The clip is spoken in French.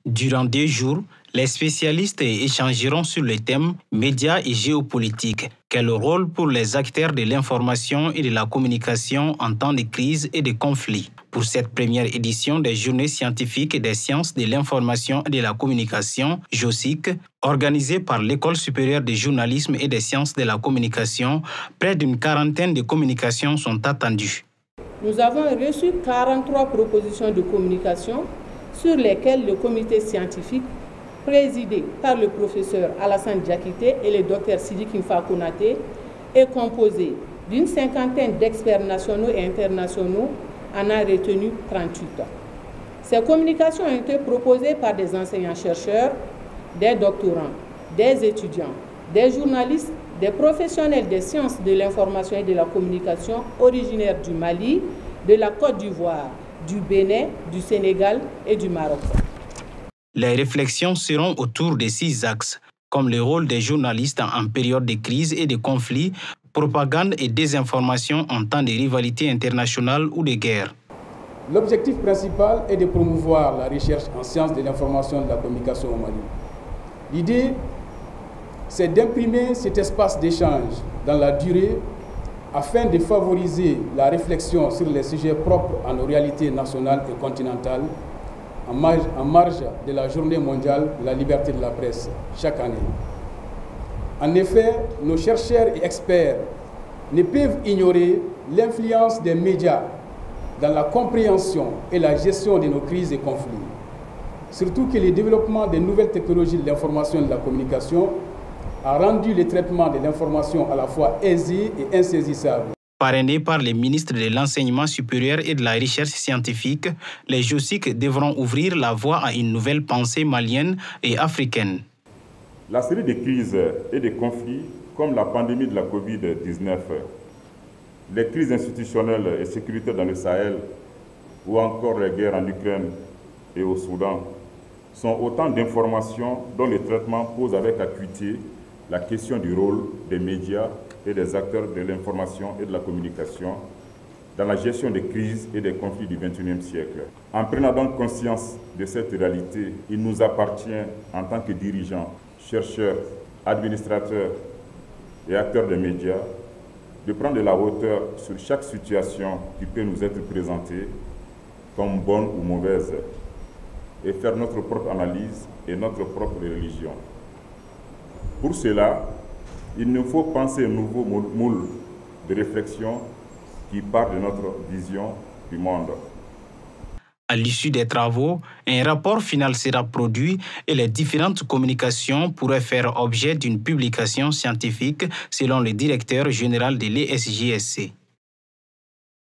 Durant 2 jours, les spécialistes échangeront sur le thème médias et géopolitique. Quel rôle pour les acteurs de l'information et de la communication en temps de crise et de conflit? Pour cette première édition des Journées scientifiques des sciences de l'information et de la communication, JOSIC, organisée par l'École supérieure de journalisme et des sciences de la communication, près d'une quarantaine de communications sont attendues. Nous avons reçu 43 propositions de communication sur lesquelles le comité scientifique, présidé par le professeur Alassane Diakité et le docteur Sidi Kimfa Konaté, est composé d'une cinquantaine d'experts nationaux et internationaux, en a retenu 38. Ces communications ont été proposées par des enseignants-chercheurs, des doctorants, des étudiants, des journalistes, des professionnels des sciences de l'information et de la communication originaires du Mali, de la Côte d'Ivoire, du Bénin, du Sénégal et du Maroc. Les réflexions seront autour de 6 axes, comme le rôle des journalistes en période de crise et de conflit, propagande et désinformation en temps de rivalité internationale ou de guerre. L'objectif principal est de promouvoir la recherche en sciences de l'information et de la communication au Mali. L'idée, c'est d'imprimer cet espace d'échange dans la durée afin de favoriser la réflexion sur les sujets propres à nos réalités nationales et continentales en marge de la Journée mondiale de la liberté de la presse chaque année. En effet, nos chercheurs et experts ne peuvent ignorer l'influence des médias dans la compréhension et la gestion de nos crises et conflits. Surtout que le développement des nouvelles technologies de l'information et de la communication a rendu le traitement de l'information à la fois aisé et insaisissable. Parrainés par les ministres de l'Enseignement supérieur et de la Recherche scientifique, les JOSIC devront ouvrir la voie à une nouvelle pensée malienne et africaine. La série de crises et de conflits, comme la pandémie de la Covid-19, les crises institutionnelles et sécuritaires dans le Sahel, ou encore les guerres en Ukraine et au Soudan, sont autant d'informations dont le traitement pose avec acuité la question du rôle des médias et des acteurs de l'information et de la communication dans la gestion des crises et des conflits du XXIe siècle. En prenant donc conscience de cette réalité, il nous appartient en tant que dirigeants, chercheurs, administrateurs et acteurs des médias de prendre de la hauteur sur chaque situation qui peut nous être présentée comme bonne ou mauvaise et faire notre propre analyse et notre propre religion. Pour cela, il nous faut penser un nouveau moule de réflexion qui part de notre vision du monde. À l'issue des travaux, un rapport final sera produit et les différentes communications pourraient faire objet d'une publication scientifique selon le directeur général de l'ESJSC.